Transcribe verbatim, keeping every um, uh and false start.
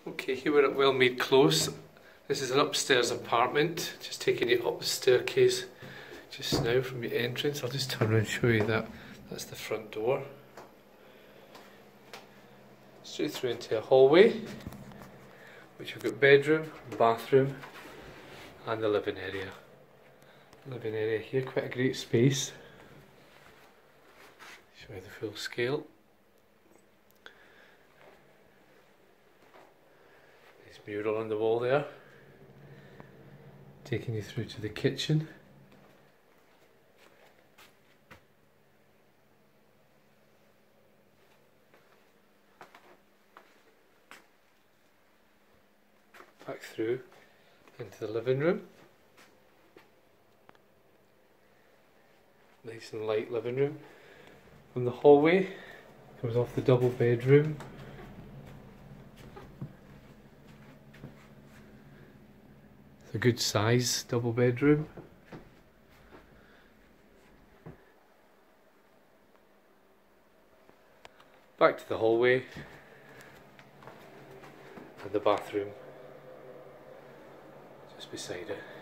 Okay, here we're at Wellmead Close. This is an upstairs apartment, just taking you up the staircase just now from the entrance. I'll just turn around and show you that. That's the front door. Straight through into a hallway, which we've got bedroom, bathroom and the living area. Living area here, quite a great space. Show you the full scale. Mural on the wall there, taking you through to the kitchen. Back through into the living room. Nice and light living room. From the hallway comes off the double bedroom. A good size double bedroom. Back to the hallway and the bathroom just beside it.